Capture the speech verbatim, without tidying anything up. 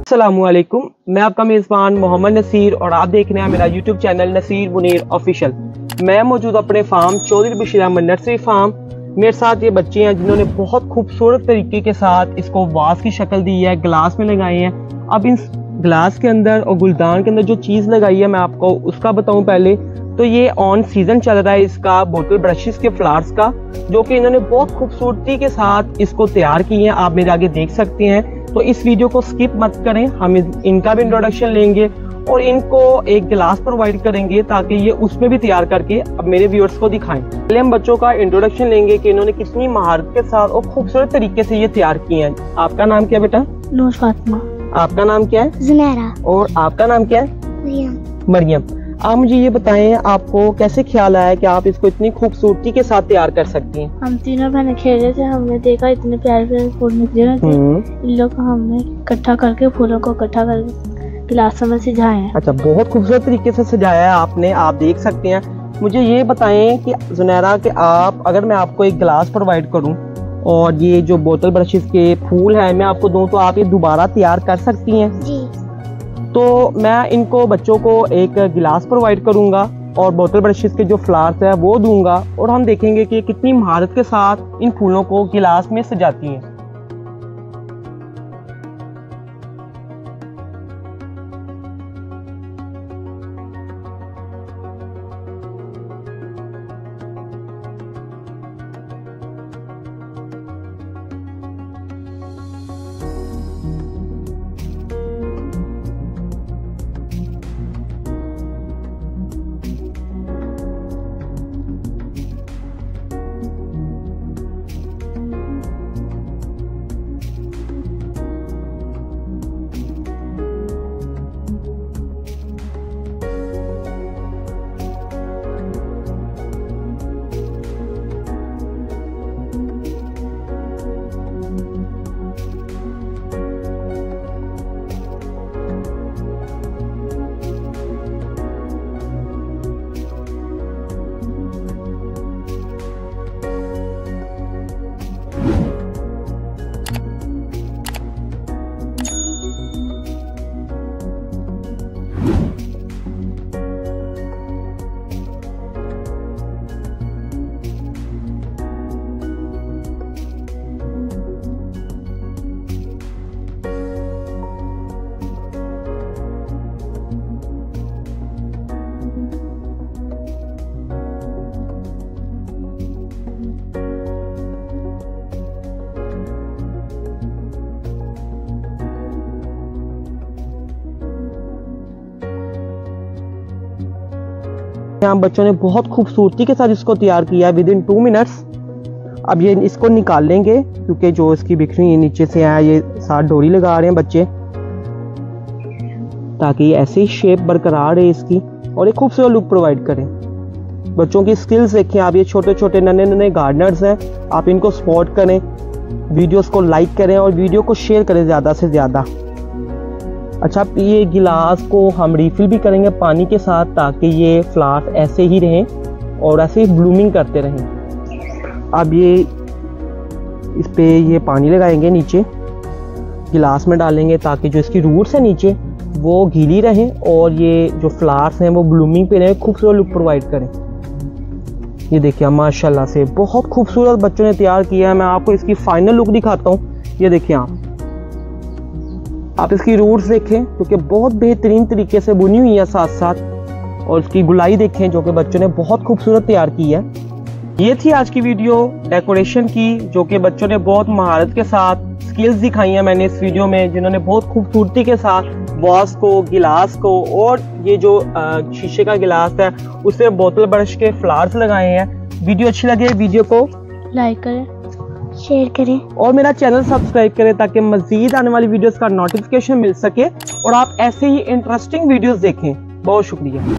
अस्सलामुअलैकुम, मैं आपका मेज़बान मोहम्मद नसीर और आप देख रहे हैं मेरा YouTube channel Naseer Munir official. मैं मौजूद अपने farm Chaudhary Bashir Ahmed nursery farm. मेरे साथ ये बच्चे हैं जिन्होंने बहुत खूबसूरत तरीके के साथ इसको वास की शक्ल दी है, ग्लास में लगाए हैं। अब इन ग्लास के अंदर और गुलदान के अंदर जो चीज़ लगाई है मैं आपको उसका बताऊं। पहले तो ये ऑन सीजन चल रहा है इसका बोतल ब्रशेस के फ्लावर्स का, जो कि इन्होंने बहुत खूबसूरती के साथ इसको तैयार किए हैं, आप मेरे आगे देख सकते हैं। तो इस वीडियो को स्किप मत करें, हम इनका भी इंट्रोडक्शन लेंगे और इनको एक गिलास प्रोवाइड करेंगे ताकि ये उसमें भी तैयार करके अब मेरे व्यूअर्स को दिखाएं। पहले हम बच्चों का इंट्रोडक्शन लेंगे कि इन्होंने कितनी महारत के साथ और खूबसूरत तरीके से ये तैयार किए हैं। आपका नाम क्या बेटा? नूर फातिमा। आपका नाम क्या है? जुनैरा। और आपका नाम क्या है? मरियम। मरियम। आप मुझे ये बताएं, आपको कैसे ख्याल आया कि आप इसको इतनी खूबसूरती के साथ तैयार कर सकती हैं? हम तीनों बहनें खेल रहे थे, हमने देखा इतने प्यारे प्यारे फूल निकले हुए थे। इन लोग को हमने इकट्ठा करके फूलों को इकट्ठा करके गिलासों में सजाए हैं। अच्छा, बहुत खूबसूरत तरीके से सजाया है आपने, आप देख सकते हैं। मुझे ये बताएं कि जुनैरा कि आप, अगर मैं आपको एक गिलास प्रोवाइड करूँ और ये जो बोतल ब्रशेस के फूल है मैं आपको दूं, तो आप ये दोबारा तैयार कर सकती हैं? जी। तो मैं इनको बच्चों को एक गिलास प्रोवाइड करूंगा और बोतल ब्रशेस के जो फ्लावर्स है वो दूंगा और हम देखेंगे कि कितनी महारत के साथ इन फूलों को गिलास में सजाती हैं। यहाँ बच्चों ने बहुत खूबसूरती के साथ इसको तैयार किया है विद इन टू मिनट्स। अब ये इसको निकाल लेंगे क्योंकि जो इसकी बिखरी नीचे से आया, ये साथ डोरी लगा रहे हैं बच्चे ताकि ऐसी शेप बरकरार रहे इसकी और एक खूबसूरत लुक प्रोवाइड करें। बच्चों की स्किल्स देखें आप, ये छोटे छोटे नन्हे नन्हे गार्डनर्स हैं, आप इनको सपोर्ट करें, वीडियोस को लाइक करें और वीडियो को शेयर करें ज़्यादा से ज़्यादा। अच्छा, ये गिलास को हम रिफिल भी करेंगे पानी के साथ ताकि ये फ्लावर्स ऐसे ही रहें और ऐसे ही ब्लूमिंग करते रहें। अब ये इस पे ये पानी लगाएंगे, नीचे गिलास में डालेंगे ताकि जो इसकी रूट्स है नीचे वो गीली रहें और ये जो फ्लावर्स हैं वो ब्लूमिंग पे रहें, खूबसूरत लुक प्रोवाइड करें। ये देखिए माशाल्लाह से बहुत खूबसूरत बच्चों ने तैयार किया है। मैं आपको इसकी फाइनल लुक दिखाता हूँ। ये देखिए आप आप इसकी रूट्स देखें क्योंकि बहुत बेहतरीन तरीके से बुनी हुई है साथ साथ, और इसकी गुलाई देखें जो कि बच्चों ने बहुत खूबसूरत तैयार की है। ये थी आज की वीडियो डेकोरेशन की, जो कि बच्चों ने बहुत महारत के साथ स्किल्स दिखाई हैं मैंने इस वीडियो में, जिन्होंने बहुत खूबसूरती के साथ वास को, गिलास को और ये जो शीशे का गिलास है उसमें बोतल ब्रश के फ्लावर्स लगाए हैं। वीडियो अच्छी लगे वीडियो को लाइक करें, शेयर करें और मेरा चैनल सब्सक्राइब करें ताकि मजीद आने वाली वीडियोस का नोटिफिकेशन मिल सके और आप ऐसे ही इंटरेस्टिंग वीडियोस देखें। बहुत शुक्रिया।